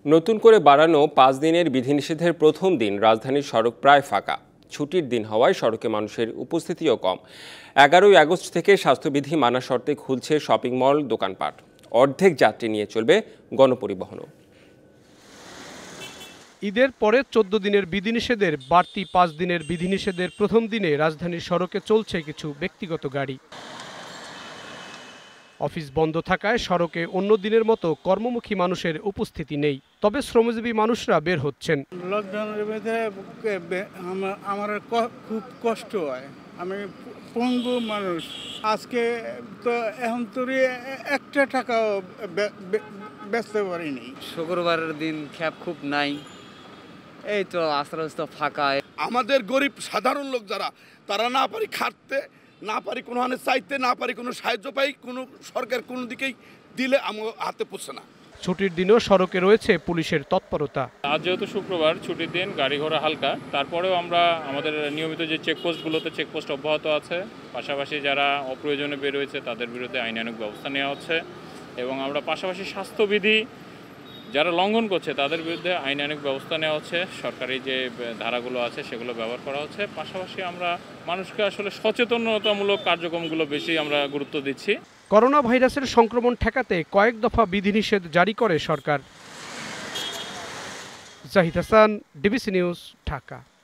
নতুন করে বাড়ানো 5 দিনের বিধিনিষেধের প্রথম দিন রাজধানীর সড়ক প্রায় ফাঁকা। ছুটির দিন হওয়ায় সড়কে মানুষের উপস্থিতিও কম। 11ই আগস্ট থেকে স্বাস্থ্যবিধি মানা শর্তে খুলছে শপিং মল, দোকানপাট। অর্ধেক যাত্রী নিয়ে চলবে গণপরিবহনও। ঈদের পরে 14 দিনের বিধিনিষেধের বাড়তি 5 দিনের বিধিনিষেধের প্রথম দিনে রাজধানীর সড়কে চলছে কিছু ব্যক্তিগত গাড়ি। অফিস বন্ধ থাকায় সড়কে অন্য দিনের মতো কর্মমুখী মানুষের উপস্থিতি নেই, তবে শ্রমজীবী মানুষরা বের হচ্ছেন। লকডাউনের মধ্যে আমার খুব কষ্ট হয়, আমি পঙ্গু মানুষ। আজকে তো এখন তোর একটা টাকাও বেচতে পারিনি। শুক্রবারের দিন খ্যাপ খুব নাই, এই তো আস্তে আস্তে ফাঁকা। আমাদের গরিব সাধারণ লোক যারা, তারা না পারি খাটতে, না পারি কোনো হানে চাইতে, না পারি কোনো সাহায্য পাই, কোনো সরকার কোনো দিকেই দিলে আমার হাতে পড়ছে না। ছুটির দিনও সড়কে রয়েছে পুলিশের তৎপরতা। আজ যেহেতু শুক্রবার ছুটির দিন, গাড়ি ঘোড়া হালকা, তারপরেও আমরা আমাদের নিয়মিত যে চেকপোস্টগুলোতে চেকপোস্ট অব্যাহত আছে। পাশাপাশি যারা অপ্রয়োজনে বের হয়েছে তাদের বিরুদ্ধে আইনানুগ ব্যবস্থা নেওয়া হচ্ছে এবং আমরা পাশাপাশি স্বাস্থ্যবিধি যারা লঙ্ঘন করছে তাদের বিরুদ্ধে আইনানুগ ব্যবস্থা নেওয়া হচ্ছে। সরকারি যে ধারাগুলো আছে সেগুলো ব্যবহার করা হচ্ছে। পাশাপাশি আমরা মানুষকে আসলে সচেতনতামূলক কার্যক্রমগুলো বেশি আমরা গুরুত্ব দিচ্ছি। করোনা ভাইরাসের সংক্রমণ ঠেকাতে কয়েক দফা বিধিনিষেধ জারি করে সরকার। Zahid Hasan, DBC news, Dhaka.